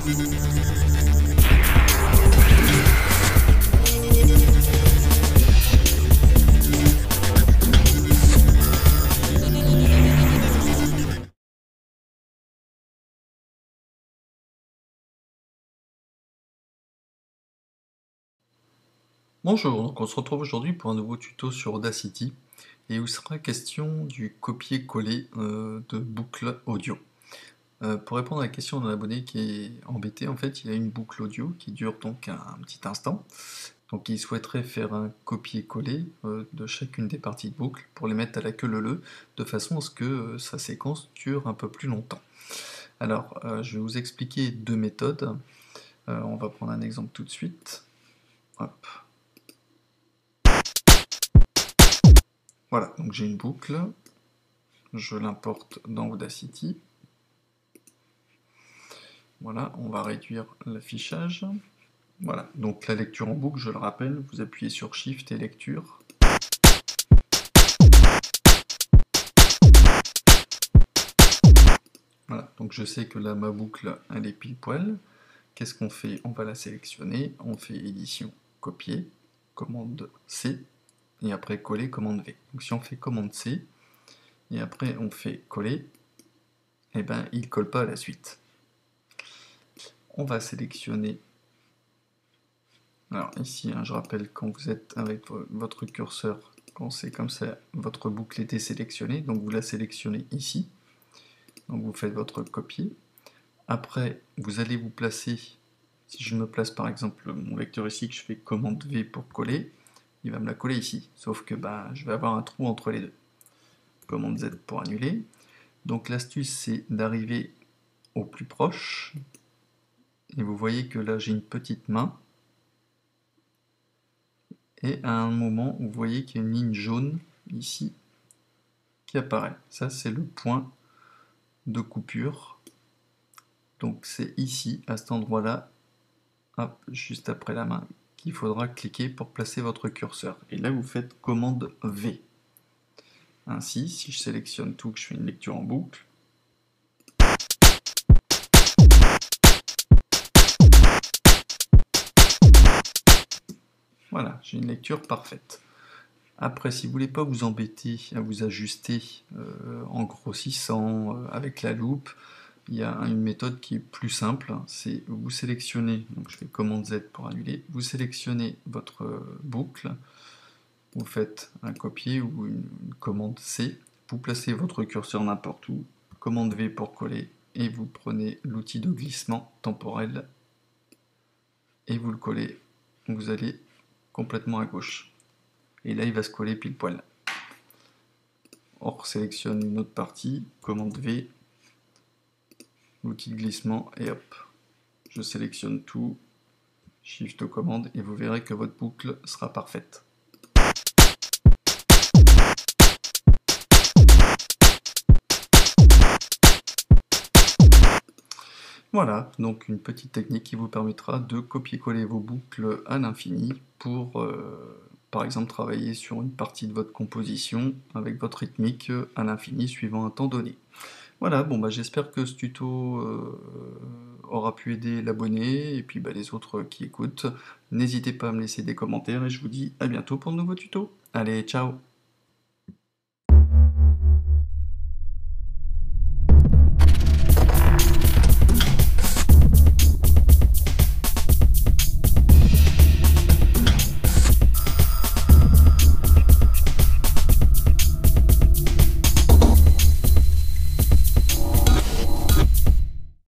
Bonjour, donc on se retrouve aujourd'hui pour un nouveau tuto sur Audacity et où il sera question du copier-coller de boucles audio. Pour répondre à la question d'un abonné qui est embêté, en fait il a une boucle audio qui dure donc un petit instant, donc il souhaiterait faire un copier-coller de chacune des parties de boucle pour les mettre à la queue leu-leu de façon à ce que sa séquence dure un peu plus longtemps. Alors je vais vous expliquer deux méthodes. On va prendre un exemple tout de suite. Hop. Voilà, donc j'ai une boucle, je l'importe dans Audacity. Voilà, on va réduire l'affichage. Voilà, donc la lecture en boucle, je le rappelle, vous appuyez sur Shift et lecture. Voilà, donc je sais que là ma boucle elle est pile poil. Qu'est-ce qu'on fait? On va la sélectionner, on fait édition, copier, commande C, et après coller, commande V. Donc si on fait commande C, et après on fait coller, et ben il ne colle pas à la suite. On va sélectionner. Alors ici, je rappelle, quand vous êtes avec votre curseur, quand c'est comme ça, votre boucle était sélectionnée, donc vous la sélectionnez ici. Donc vous faites votre copier. Après, vous allez vous placer, si je me place par exemple mon vecteur ici, que je fais commande V pour coller, il va me la coller ici. Sauf que je vais avoir un trou entre les deux. Commande Z pour annuler. Donc l'astuce, c'est d'arriver au plus proche. Et vous voyez que là, j'ai une petite main. Et à un moment, vous voyez qu'il y a une ligne jaune ici qui apparaît. Ça, c'est le point de coupure. Donc c'est ici, à cet endroit-là, juste après la main, qu'il faudra cliquer pour placer votre curseur. Et là, vous faites commande V. Ainsi, si je sélectionne tout, que je fais une lecture en boucle, voilà, j'ai une lecture parfaite. Après, si vous ne voulez pas vous embêter à vous ajuster en grossissant avec la loupe, il y a une méthode qui est plus simple, c'est vous sélectionnez, donc je fais commande Z pour annuler, vous sélectionnez votre boucle, vous faites un copier ou une commande C, vous placez votre curseur n'importe où, commande V pour coller, et vous prenez l'outil de glissement temporel et vous le collez, vous allez complètement à gauche. Et là il va se coller pile poil. On sélectionne une autre partie, commande V, l'outil de glissement, et hop, je sélectionne tout, Shift commande, et vous verrez que votre boucle sera parfaite. Voilà, donc une petite technique qui vous permettra de copier-coller vos boucles à l'infini pour, par exemple, travailler sur une partie de votre composition avec votre rythmique à l'infini suivant un temps donné. Voilà, bon j'espère que ce tuto aura pu aider l'abonné et puis les autres qui écoutent. N'hésitez pas à me laisser des commentaires et je vous dis à bientôt pour de nouveaux tutos. Allez, ciao!